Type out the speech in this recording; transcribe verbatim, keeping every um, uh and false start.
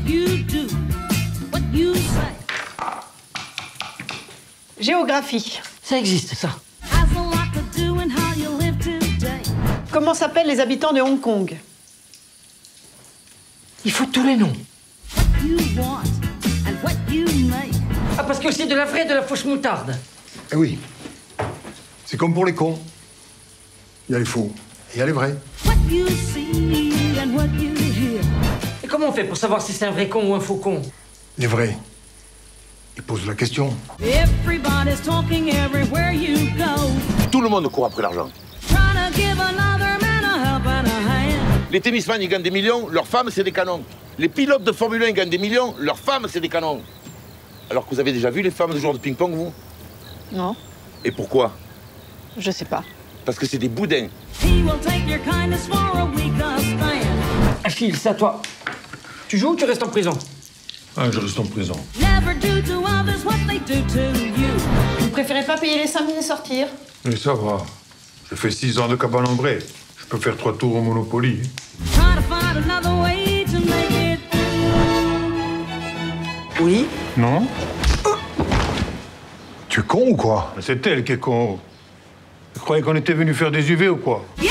Géographie. Ça existe, ça. Comment s'appellent les habitants de Hong Kong? Il faut tous les noms. Ah, parce que c'est de la vraie de la fausse moutarde. Eh oui. C'est comme pour les cons. Il y a les faux et il y a les vrais. Et comment on fait pour savoir si c'est un vrai con ou un faux con? Les vrais. Ils posent la question. Tout le monde court après l'argent. Les tennisman, ils gagnent des millions, leurs femmes, c'est des canons. Les pilotes de Formule un gagnent des millions, leurs femmes, c'est des canons. Alors que vous avez déjà vu les femmes de joueurs de ping-pong, vous? Non. Et pourquoi? Je sais pas. Parce que c'est des boudins. Achille, c'est à toi. Tu joues ou tu restes en prison? Ah, je reste en prison. Vous préférez pas payer les cinq mille et sortir? Mais ça va. Je fais six ans de cabane ombrée. Je peux faire trois tours au Monopoly. Oui. Non? Tu es con ou quoi? C'est elle qui est con. Tu croyais qu'on était venu faire des U V ou quoi?